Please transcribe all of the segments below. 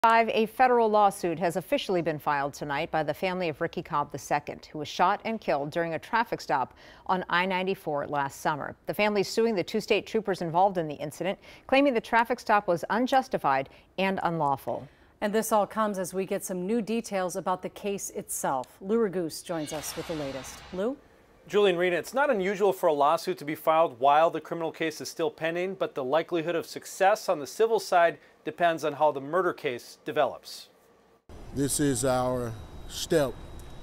A federal lawsuit has officially been filed tonight by the family of Ricky Cobb II, who was shot and killed during a traffic stop on I-94 last summer. The family is suing the two state troopers involved in the incident, claiming the traffic stop was unjustified and unlawful. And this all comes as we get some new details about the case itself. Lou Ragoose joins us with the latest. Lou? Julie and Rena, it's not unusual for a lawsuit to be filed while the criminal case is still pending, but the likelihood of success on the civil side depends on how the murder case develops. This is our step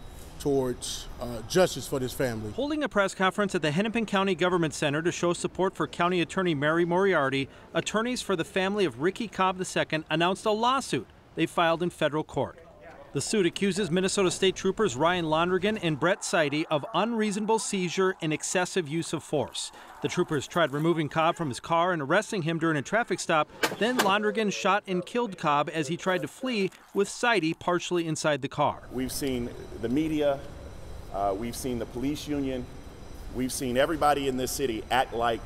towards justice for this family. Holding a press conference at the Hennepin County Government Center to show support for County Attorney Mary Moriarty, attorneys for the family of Ricky Cobb II announced a lawsuit they filed in federal court. The suit accuses Minnesota State Troopers Ryan Londregan and Brett Seide of unreasonable seizure and excessive use of force. The troopers tried removing Cobb from his car and arresting him during a traffic stop. Then Londregan shot and killed Cobb as he tried to flee with Seide partially inside the car. We've seen the media, we've seen the police union, we've seen everybody in this city act like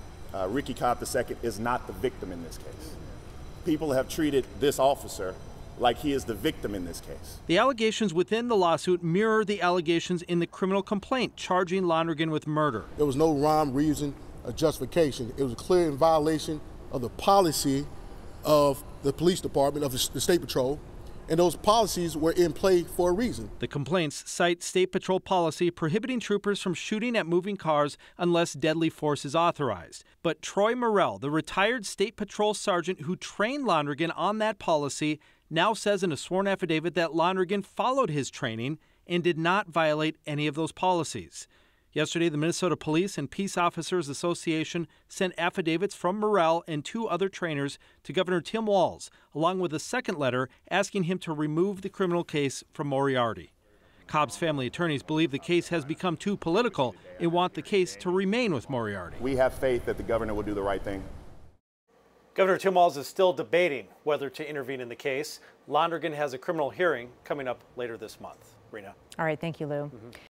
Ricky Cobb II is not the victim in this case. People have treated this officer like he is the victim in this case. The allegations within the lawsuit mirror the allegations in the criminal complaint charging Londregan with murder. There was no rhyme, reason, or justification. It was clear in violation of the policy of the police department, of the State Patrol, and those policies were in play for a reason. The complaints cite State Patrol policy prohibiting troopers from shooting at moving cars unless deadly force is authorized. But Troy Morrell, the retired State Patrol sergeant who trained Londregan on that policy, now says in a sworn affidavit that Londregan followed his training and did not violate any of those policies. Yesterday, the Minnesota Police and Peace Officers Association sent affidavits from Morrell and two other trainers to Governor Tim Walz, along with a second letter asking him to remove the criminal case from Moriarty. Cobb's family attorneys believe the case has become too political and want the case to remain with Moriarty. We have faith that the governor will do the right thing. Governor Tim Walz is still debating whether to intervene in the case. Londregan has a criminal hearing coming up later this month. Rena. All right, thank you, Lou.